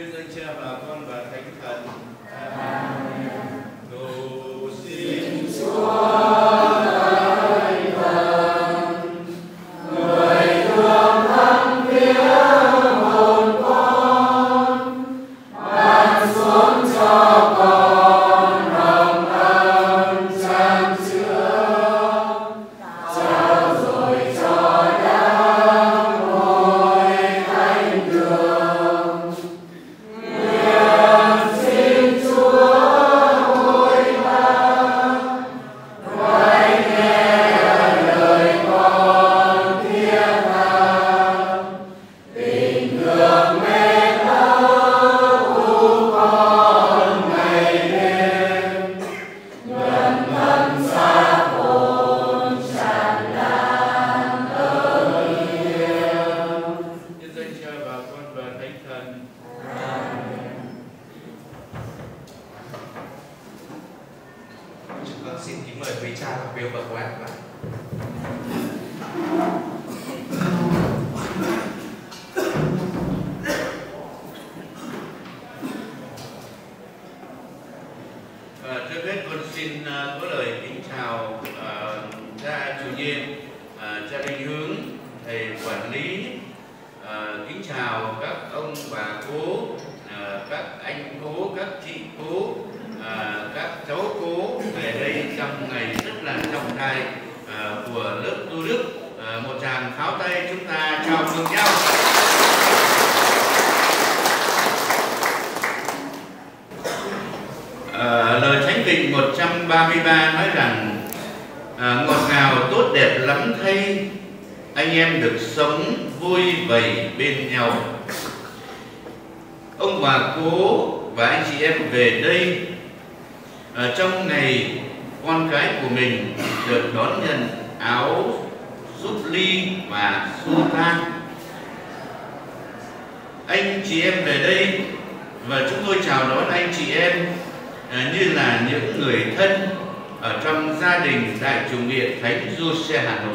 Nhân danh Cha và Con và Thánh Thần. Amen. Cầu xin Chúa lời Thánh Kinh 133 nói rằng ngọt ngào tốt đẹp lắm thay, anh em được sống vui vầy bên nhau. Ông bà cố và anh chị em về đây trong ngày con cái của mình được đón nhận áo sút ly và xu tan. Anh chị em về đây và chúng tôi chào đón anh chị em như là những người thân ở trong gia đình Đại Chủng Viện Thánh Giuse Hà Nội.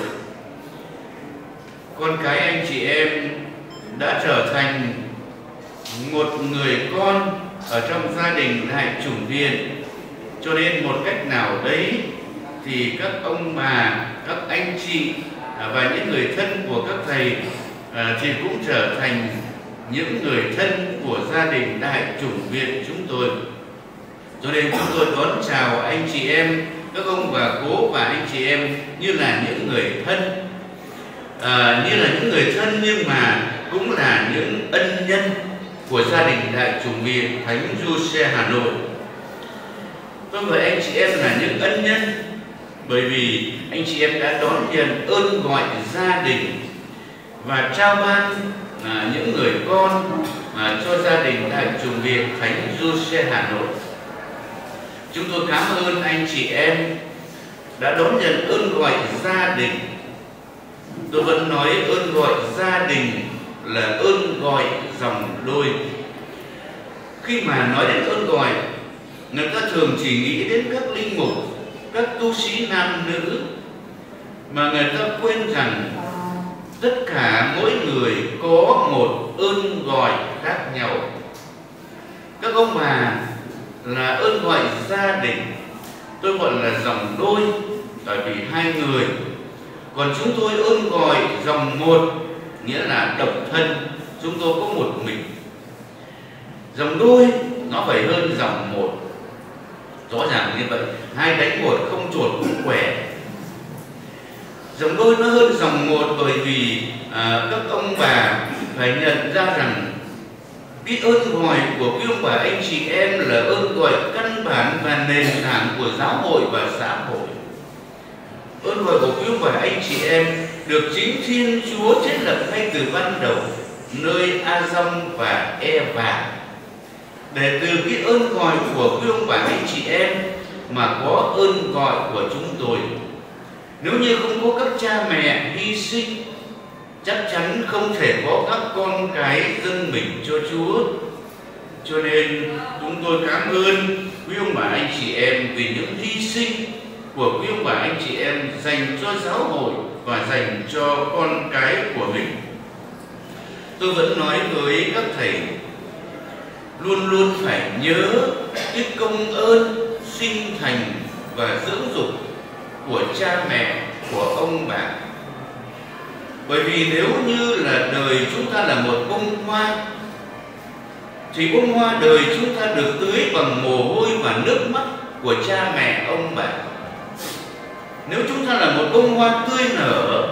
Con cái anh chị em đã trở thành một người con ở trong gia đình Đại Chủng Viện, cho nên một cách nào đấy thì các ông bà, các anh chị và những người thân của các thầy thì cũng trở thành những người thân của gia đình Đại Chủng Viện chúng tôi. Cho nên chúng tôi đón chào anh chị em, các ông bà cố và anh chị em như là những người thân, nhưng mà cũng là những ân nhân của gia đình Đại Chủng Viện Thánh Giuse Hà Nội. Tôi gọi anh chị em là những ân nhân bởi vì anh chị em đã đón nhận ơn gọi gia đình và trao ban những người con cho gia đình Đại Chủng Viện Thánh Giuse Hà Nội. Chúng tôi cảm ơn anh chị em đã đón nhận ơn gọi gia đình. Tôi vẫn nói ơn gọi gia đình là ơn gọi dòng đôi. Khi mà nói đến ơn gọi, người ta thường chỉ nghĩ đến các linh mục, các tu sĩ nam nữ, mà người ta quên rằng tất cả mỗi người có một ơn gọi khác nhau. Các ông bà là ơn gọi gia đình, tôi gọi là dòng đôi tại vì hai người. Còn chúng tôi ơn gọi dòng một, nghĩa là độc thân, chúng tôi có một mình. Dòng đôi nó phải hơn dòng một, rõ ràng như vậy. Hai đánh một không chuột cũng khỏe. Dòng đôi nó hơn dòng một bởi vì các ông bà phải nhận ra rằng cái ơn gọi của quý ông bà anh chị em là ơn gọi căn bản và nền tảng của giáo hội và xã hội. Ơn gọi của quý ông bà anh chị em được chính Thiên Chúa thiết lập ngay từ ban đầu nơi A-dông và E-vả, để từ cái ơn gọi của quý ông bà anh chị em mà có ơn gọi của chúng tôi. Nếu như không có các cha mẹ hy sinh, chắc chắn không thể có các con cái dâng mình cho Chúa. Cho nên chúng tôi cảm ơn quý ông bà anh chị em vì những hy sinh của quý ông bà anh chị em dành cho giáo hội và dành cho con cái của mình. Tôi vẫn nói với các thầy, luôn luôn phải nhớ cái công ơn sinh thành và dưỡng dục của cha mẹ, của ông bà. Bởi vì nếu như là đời chúng ta là một bông hoa, thì bông hoa đời chúng ta được tưới bằng mồ hôi và nước mắt của cha mẹ ông bà. Nếu chúng ta là một bông hoa tươi nở,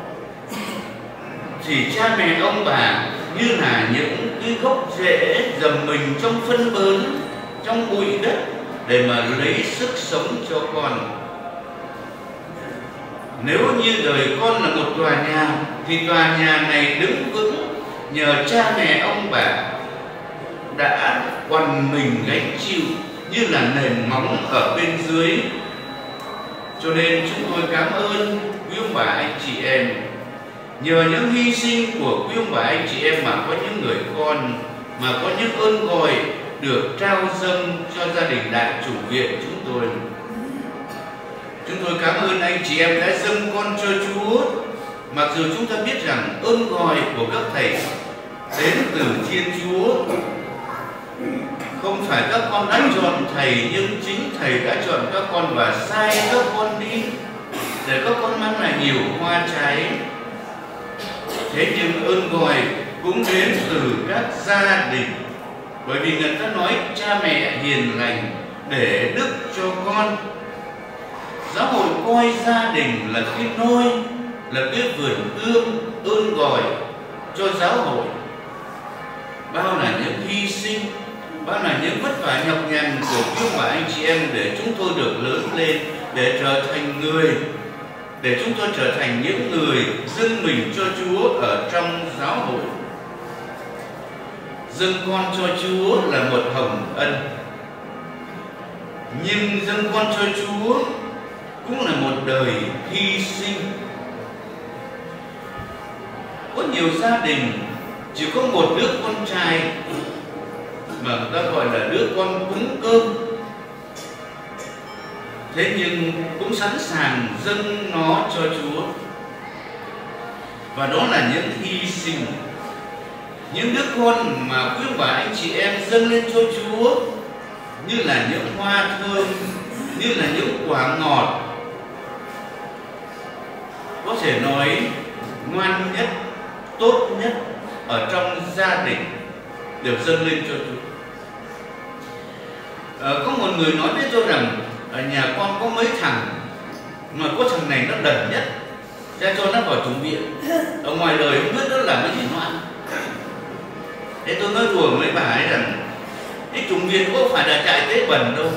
thì cha mẹ ông bà như là những cái gốc rễ dầm mình trong phân bón, trong bụi đất để mà lấy sức sống cho con. Nếu như đời con là một tòa nhà, thì tòa nhà này đứng vững nhờ cha mẹ ông bà đã quằn mình gánh chịu như là nền móng ở bên dưới. Cho nên chúng tôi cảm ơn quý ông bà anh chị em. Nhờ những hy sinh của quý ông bà anh chị em mà có những người con, mà có những ơn gọi được trao dâng cho gia đình Đại Chủng Viện chúng tôi. Chúng tôi cảm ơn anh chị em đã dâng con cho Chúa. Mặc dù chúng ta biết rằng ơn gọi của các thầy đến từ Thiên Chúa, không phải các con đã chọn thầy, nhưng chính thầy đã chọn các con và sai các con đi để các con mang lại nhiều hoa trái. Thế nhưng ơn gọi cũng đến từ các gia đình, bởi vì người ta nói cha mẹ hiền lành để đức cho con. Giáo hội coi gia đình là cái nôi, là cái vườn ươm ơn gọi cho giáo hội. Bao là những hy sinh, bao là những vất vả nhọc nhằn của quý ông bà anh chị em để chúng tôi được lớn lên, để trở thành người, để chúng tôi trở thành những người dâng mình cho Chúa ở trong giáo hội. Dâng con cho Chúa là một hồng ân, nhưng dâng con cho Chúa cũng là một đời hy sinh. Có nhiều gia đình chỉ có một đứa con trai mà người ta gọi là đứa con cúng cơm, thế nhưng cũng sẵn sàng dâng nó cho Chúa. Và đó là những hy sinh, những đứa con mà quý bà anh chị em dâng lên cho Chúa như là những hoa thơm, như là những quả ngọt, có thể nói ngoan nhất, tốt nhất ở trong gia đình đều dâng lên cho Chúa. Có một người nói với tôi rằng ở nhà con có mấy thằng, mà có thằng này nó đần nhất, ra cho nó vào chủng viện. Ở ngoài đời không biết nó làm cái gì nó ăn. Thế tôi nói đùa với bà ấy rằng cái chủng viện có phải là trại tế bẩn đâu.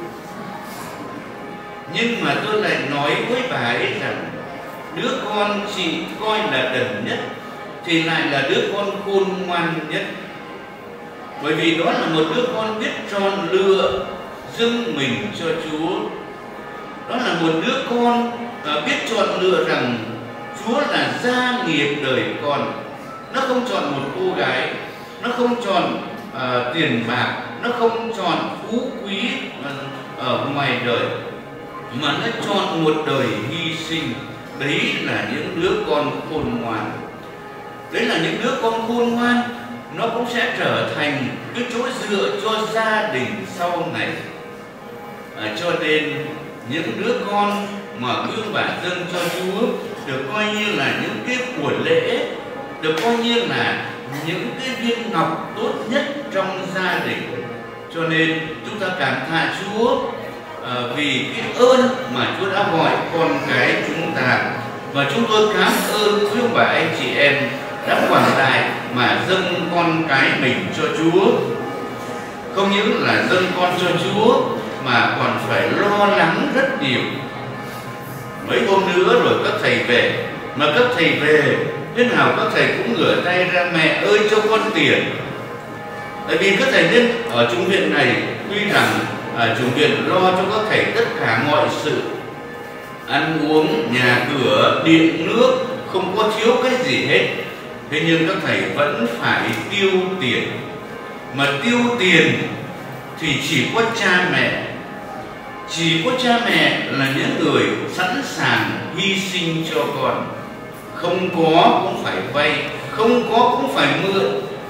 Nhưng mà tôi lại nói với bà ấy rằng đứa con chị coi là đần nhất thì lại là đứa con khôn ngoan nhất. Bởi vì đó là một đứa con biết chọn lựa dâng mình cho Chúa. Đó là một đứa con biết chọn lựa rằng Chúa là gia nghiệp đời con. Nó không chọn một cô gái, nó không chọn tiền bạc, nó không chọn phú quý ở ngoài đời, mà nó chọn một đời hy sinh. Đấy là những đứa con khôn ngoan. Đấy là những đứa con khôn ngoan, nó cũng sẽ trở thành cái chỗ dựa cho gia đình sau này. Cho nên những đứa con mà quý bà dâng cho Chúa được coi như là những cái của lễ, được coi như là những cái viên ngọc tốt nhất trong gia đình. Cho nên chúng ta cảm tạ Chúa vì cái ơn mà Chúa đã gọi con cái chúng ta. Và chúng tôi cảm ơn quý ông bà anh chị em đã quảng đại mà dâng con cái mình cho Chúa. Không những là dâng con cho Chúa mà còn phải lo lắng rất nhiều. Mấy hôm nữa rồi các thầy về, mà các thầy về thế nào các thầy cũng ngửa tay ra: mẹ ơi cho con tiền. Tại vì các thầy nên ở chủng viện này, tuy rằng chủng viện lo cho các thầy tất cả mọi sự, ăn uống, nhà cửa, điện nước, không có thiếu cái gì hết. Thế nhưng các thầy vẫn phải tiêu tiền. Mà tiêu tiền thì chỉ có cha mẹ. Chỉ có cha mẹ là những người sẵn sàng hy sinh cho con. Không có cũng phải vay, không có cũng phải mượn,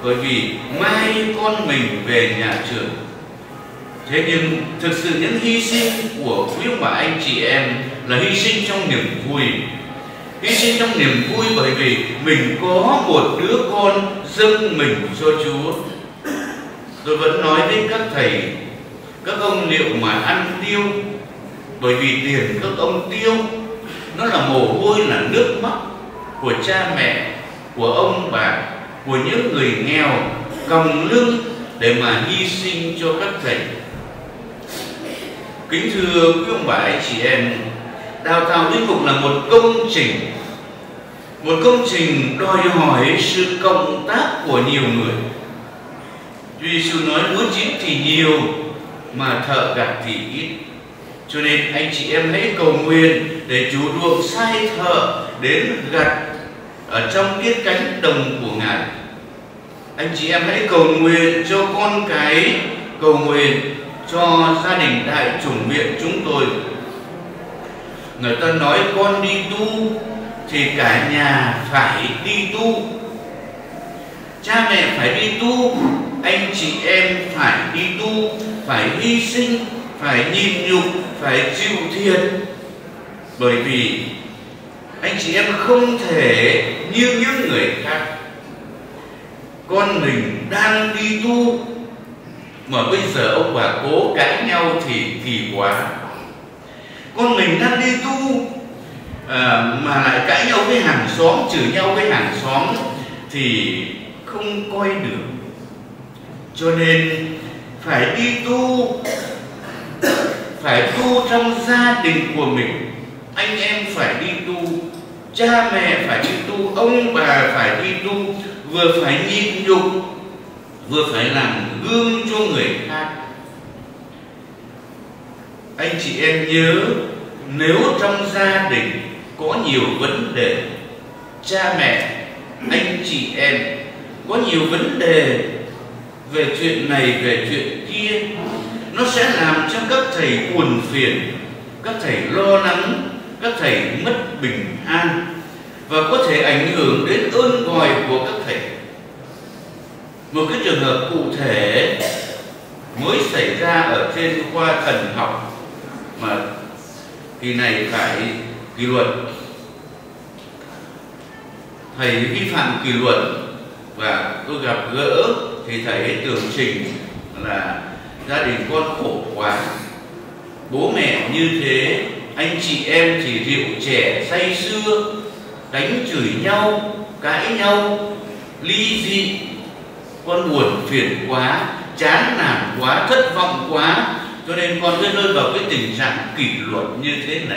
bởi vì mai con mình về nhà trường. Thế nhưng thực sự những hy sinh của quý ông bà anh chị em là hy sinh trong niềm vui. Hy sinh trong niềm vui bởi vì mình có một đứa con dâng mình cho Chúa. Tôi vẫn nói với các thầy, các ông liệu mà ăn tiêu, bởi vì tiền các ông tiêu nó là mồ hôi, là nước mắt của cha mẹ, của ông bà, của những người nghèo còng lưng để mà hy sinh cho các thầy. Kính thưa quý ông bà anh chị em, đào tạo linh mục là một công trình đòi hỏi sự cộng tác của nhiều người. Chúa Giêsu nói lúa chín thì nhiều mà thợ gặt thì ít. Cho nên anh chị em hãy cầu nguyện để Chúa ruộng sai thợ đến gặt ở trong cái cánh đồng của Ngài. Anh chị em hãy cầu nguyện cho con cái, cầu nguyện cho gia đình Đại Chủng Viện chúng tôi. Người ta nói con đi tu thì cả nhà phải đi tu. Cha mẹ phải đi tu, anh chị em phải đi tu, phải hy sinh, phải nhịn nhục, phải chịu thiệt. Bởi vì anh chị em không thể như những người khác. Con mình đang đi tu mà bây giờ ông bà cố cãi nhau thì kỳ quá. Con mình đang đi tu mà lại cãi nhau với hàng xóm, chửi nhau với hàng xóm thì không coi được. Cho nên phải đi tu, phải tu trong gia đình của mình. Anh em phải đi tu, cha mẹ phải đi tu, ông bà phải đi tu, vừa phải nhịn nhục, vừa phải làm gương cho người khác. Anh chị em nhớ, nếu trong gia đình có nhiều vấn đề, cha mẹ, anh chị em có nhiều vấn đề về chuyện này, về chuyện kia, nó sẽ làm cho các thầy buồn phiền, các thầy lo lắng, các thầy mất bình an, và có thể ảnh hưởng đến ơn gọi của các thầy. Một cái trường hợp cụ thể mới xảy ra ở trên khoa thần học mà kỳ này phải kỷ luật. Thầy vi phạm kỷ luật và tôi gặp gỡ thì thầy tường trình là gia đình con khổ quá, bố mẹ như thế, anh chị em thì rượu chè say sưa, đánh chửi nhau, cãi nhau, ly dị. Con buồn phiền quá, chán nản quá, thất vọng quá, cho nên con mới rơi vào cái tình trạng kỷ luật như thế này.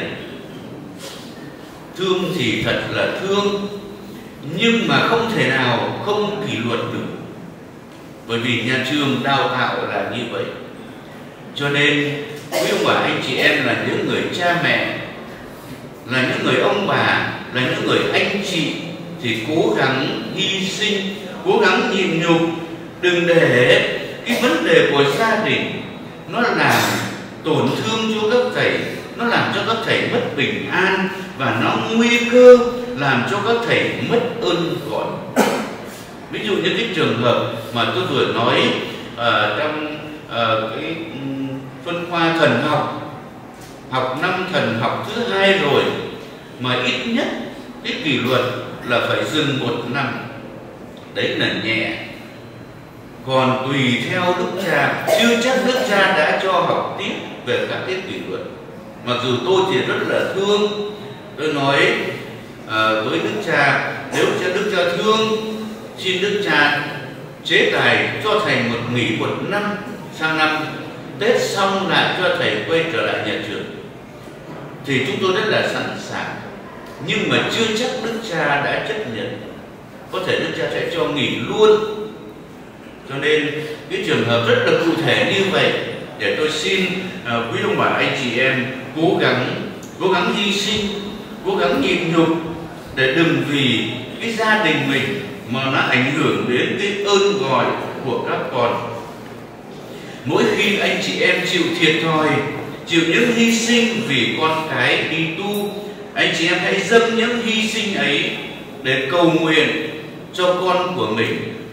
Thương thì thật là thương, nhưng mà không thể nào không kỷ luật được, bởi vì nhà trường đào tạo là như vậy. Cho nên quý ông bà anh chị em là những người cha mẹ, là những người ông bà, là những người anh chị thì cố gắng hy sinh, cố gắng nhịn nhục. Đừng để cái vấn đề của gia đình nó làm tổn thương cho các thầy, nó làm cho các thầy mất bình an, và nó nguy cơ làm cho các thầy mất ơn gọi. Ví dụ như cái trường hợp mà tôi vừa nói trong cái phân khoa thần học, học năm thần học thứ 2 rồi, mà ít nhất cái kỷ luật là phải dừng 1 năm. Đấy là nhẹ. Còn tùy theo đức cha, chưa chắc đức cha đã cho học tiếp về các cái kỷ luật. Mặc dù tôi thì rất là thương, tôi nói với đức cha, nếu đức cha thương, xin đức cha chế tài cho thầy nghỉ 1 năm, sang năm Tết xong lại cho thầy quay trở lại nhà trường, thì chúng tôi rất là sẵn sàng. Nhưng mà chưa chắc đức cha đã chấp nhận, có thể đức cha sẽ cho nghỉ luôn. Cho nên cái trường hợp rất là cụ thể như vậy, để tôi xin quý ông bà anh chị em cố gắng hy sinh, cố gắng nhịn nhục, để đừng vì cái gia đình mình mà nó ảnh hưởng đến cái ơn gọi của các con. Mỗi khi anh chị em chịu thiệt thòi, chịu những hy sinh vì con cái đi tu, anh chị em hãy dâng những hy sinh ấy để cầu nguyện cho con của mình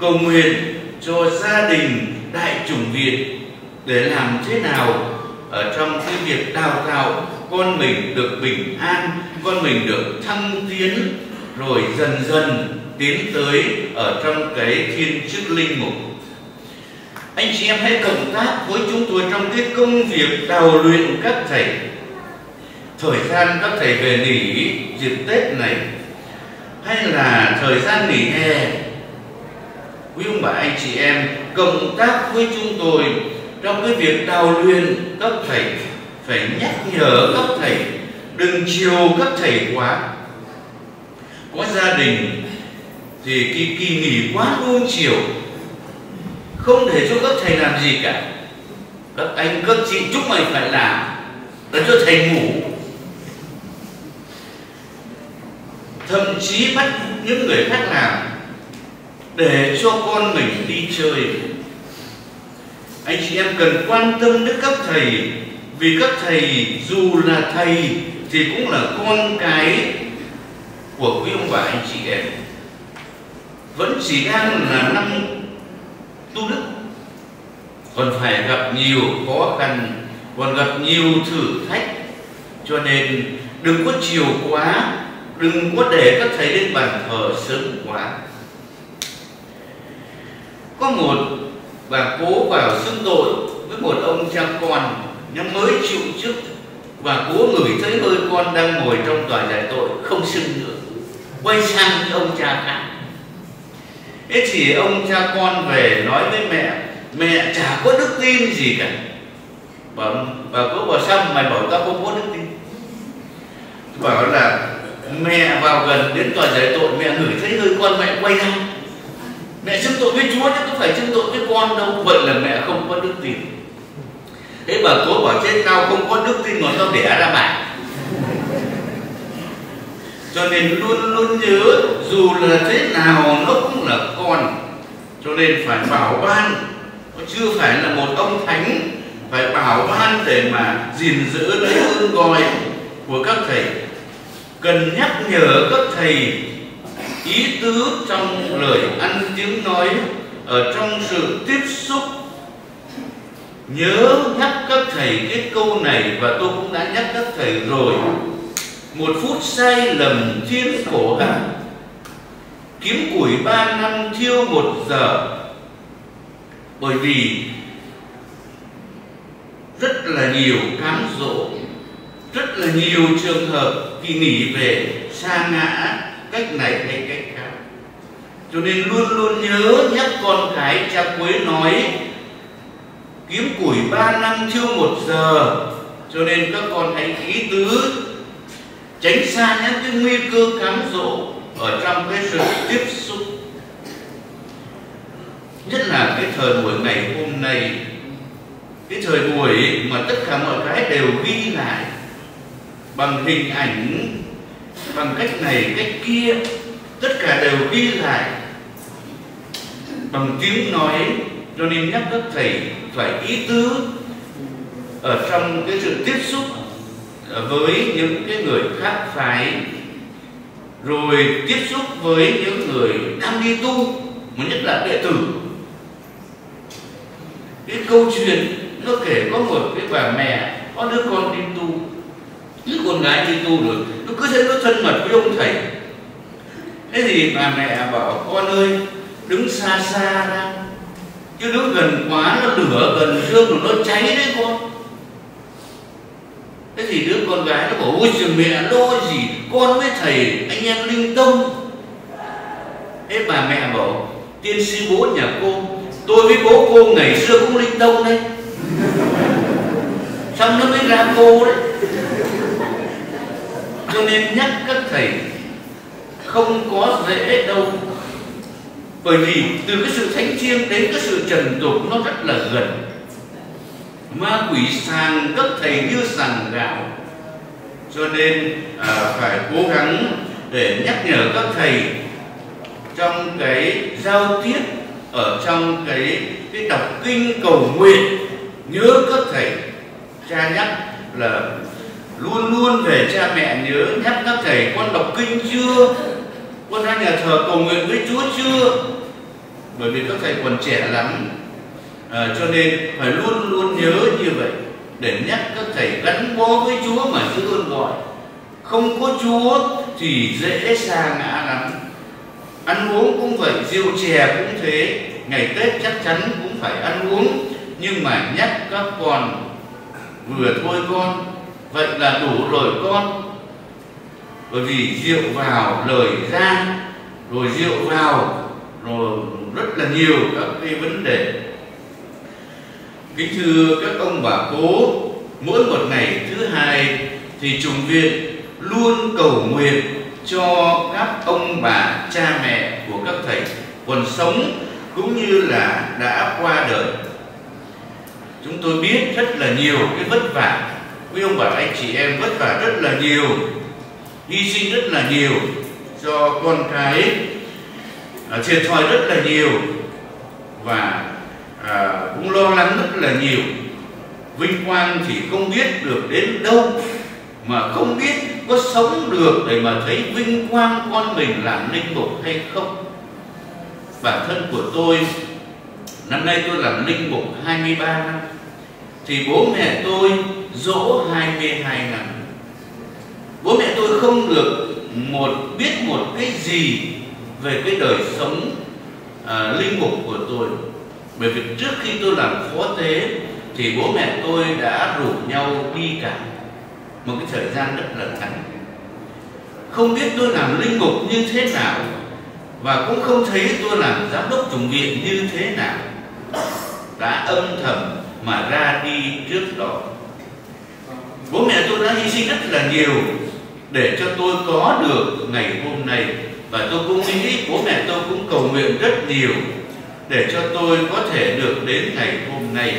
cầu nguyện cho gia đình Đại chủng viện để làm thế nào ở trong cái việc đào tạo con mình được bình an, con mình được thăng tiến, rồi dần dần tiến tới ở trong cái thiên chức linh mục. Anh chị em hãy cộng tác với chúng tôi trong cái công việc đào luyện các thầy. Thời gian các thầy về nghỉ dịp Tết này, hay là thời gian nghỉ hè, quý ông bà anh chị em cộng tác với chúng tôi trong cái việc đào luyện các thầy. Phải nhắc nhở các thầy, đừng chiều các thầy quá. Có gia đình thì kỳ nghỉ quá nuông chiều, không để cho các thầy làm gì cả. Các anh các chị chúng mày phải làm, để cho thầy ngủ. Thậm chí bắt những người khác làm để cho con mình đi chơi. Anh chị em cần quan tâm đến các thầy, vì các thầy dù là thầy thì cũng là con cái của quý ông bà anh chị em. Vẫn chỉ đang là năm tu đức, còn phải gặp nhiều khó khăn, còn gặp nhiều thử thách. Cho nên đừng có chiều quá, đừng có để các thầy lên bàn thờ sớm quá. Có một bà cố vào xưng tội với một ông cha con nhưng mới chịu chức, và cố ngửi thấy hơi con đang ngồi trong tòa giải tội, không xưng nữa, quay sang với ông cha khác. Thế thì ông cha con về nói với mẹ, mẹ chả có đức tin gì cả. Bà cố bảo sao mày bảo tao không có đức tin? Bảo là mẹ vào gần đến tòa giải tội, mẹ ngửi thấy hơi con, mẹ quay ra, mẹ xưng tội với Chúa chứ không phải xưng tội với con đâu. Vậy là mẹ không có đức tin. Thế bà cố bảo chết tao không có đức tin mà tao đẻ ra mày. Cho nên luôn luôn nhớ, dù là thế nào nó cũng là con. Cho nên phải bảo ban, nó chưa phải là một ông thánh, phải bảo ban để mà gìn giữ lấy ơn gọi của các thầy. Cần nhắc nhở các thầy ý tứ trong lời ăn tiếng nói, ở trong sự tiếp xúc. Nhớ nhắc các thầy cái câu này, và tôi cũng đã nhắc các thầy rồi. Một phút sai lầm thiên khổ hạ, kiếm củi 3 năm thiêu 1 giờ. Bởi vì rất là nhiều cám dỗ, rất là nhiều trường hợp kỳ nghỉ về sa ngã cách này hay cách khác. Cho nên luôn luôn nhớ nhắc con cái. Cha Quế nói kiếm củi 3 năm thiêu 1 giờ. Cho nên các con hãy ý tứ, tránh xa những cái nguy cơ cám dỗ ở trong cái sự tiếp xúc. Nhất là cái thời buổi ngày hôm nay, cái thời buổi mà tất cả mọi cái đều ghi lại bằng hình ảnh, bằng cách này cách kia, tất cả đều ghi lại bằng tiếng nói. Cho nên nhắc các thầy phải ý tứ ở trong cái sự tiếp xúc với những cái người khác phái, rồi tiếp xúc với những người đang đi tu, mà nhất là đệ tử. Cái câu chuyện nó kể có một cái bà mẹ có đứa con đi tu, đứa con gái đi tu được, nó cứ thấy nó thân mật với ông thầy. Thế thì bà mẹ bảo con ơi, đứng xa xa ra, chứ đứng gần quá nó lửa gần xương của nó cháy đấy con. Thế thì đứa con gái nó bảo ôi trời mẹ lo gì, con với thầy anh em linh tông. Thế bà mẹ bảo tiên sư bố nhà cô, tôi với bố cô ngày xưa cũng linh tông đấy, xong nó mới ra cô đấy. Cho nên nhắc các thầy không có dễ đâu. Bởi vì từ cái sự thánh thiêng đến cái sự trần tục nó rất là gần. Ma quỷ sàng các thầy như sàng gạo. Cho nên phải cố gắng để nhắc nhở các thầy trong cái giao tiếp, ở trong cái đọc kinh cầu nguyện. Nhớ các thầy, cha nhắc là luôn luôn về cha mẹ nhớ nhắc các thầy, con đọc kinh chưa, con ra nhà thờ cầu nguyện với Chúa chưa. bởi vì các thầy còn trẻ lắm, cho nên phải luôn luôn nhớ như vậy để nhắc các thầy gắn bó với Chúa mà giữ ơn gọi. Không có Chúa thì dễ sa ngã lắm. Ăn uống cũng vậy, rượu chè cũng thế, ngày Tết chắc chắn cũng phải ăn uống, nhưng mà nhắc các con vừa thôi con, vậy là đủ rồi con. Bởi vì rượu vào lời ra, rồi rượu vào rồi rất là nhiều các cái vấn đề. Kính thưa các ông bà cố, mỗi một ngày thứ hai thì chủng viện luôn cầu nguyện cho các ông bà cha mẹ của các thầy còn sống cũng như là đã qua đời. Chúng tôi biết rất là nhiều cái vất vả, quý ông bà anh chị em vất vả rất là nhiều, hy sinh rất là nhiều cho con cái, thiệt thòi rất là nhiều, và cũng lo lắng rất là nhiều. Vinh quang thì không biết được đến đâu, mà không biết có sống được để mà thấy vinh quang con mình làm linh mục hay không. Bản thân của tôi, năm nay tôi làm linh mục 23 năm, thì bố mẹ tôi dỗ 22 năm. Bố mẹ tôi không được biết một cái gì về cái đời sống linh mục của tôi. Bởi vì trước khi tôi làm phó tế thì bố mẹ tôi đã rủ nhau đi cả một cái thời gian rất là ngắn. Không biết tôi làm linh mục như thế nào, và cũng không thấy tôi làm giám đốc chủng viện như thế nào, đã âm thầm mà ra đi trước đó. Bố mẹ tôi đã hy sinh rất là nhiều để cho tôi có được ngày hôm nay, và tôi cũng nghĩ bố mẹ tôi cũng cầu nguyện rất nhiều để cho tôi có thể được đến ngày hôm nay.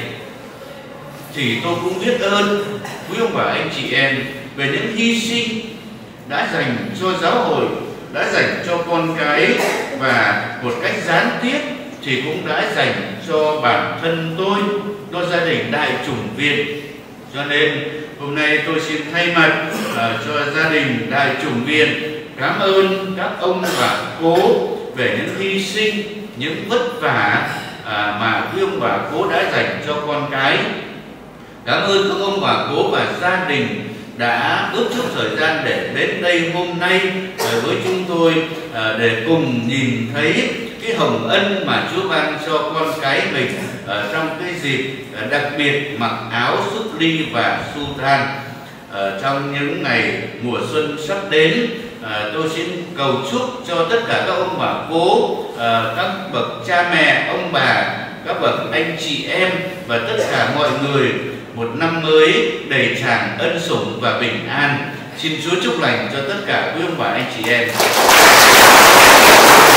Thì tôi cũng biết ơn quý ông bà anh chị em về những hy sinh đã dành cho giáo hội, đã dành cho con cái, và một cách gián tiếp thì cũng đã dành cho bản thân tôi, cho gia đình Đại chủng viện. Cho nên hôm nay tôi xin thay mặt cho gia đình Đại chủng viện cảm ơn các ông bà cố về những hy sinh, những vất vả mà quý ông bà cố đã dành cho con cái. Cảm ơn các ông bà cố và gia đình đã bớt chút thời gian để đến đây hôm nay với chúng tôi, để cùng nhìn thấy cái hồng ân mà Chúa ban cho con cái mình trong cái dịp đặc biệt mặc áo súp ly và sutan trong những ngày mùa xuân sắp đến. Tôi xin cầu chúc cho tất cả các ông bà cố, các bậc cha mẹ, ông bà, các bậc anh chị em và tất cả mọi người một năm mới đầy tràn ân sủng và bình an. Xin Chúa chúc lành cho tất cả quý ông bà anh chị em.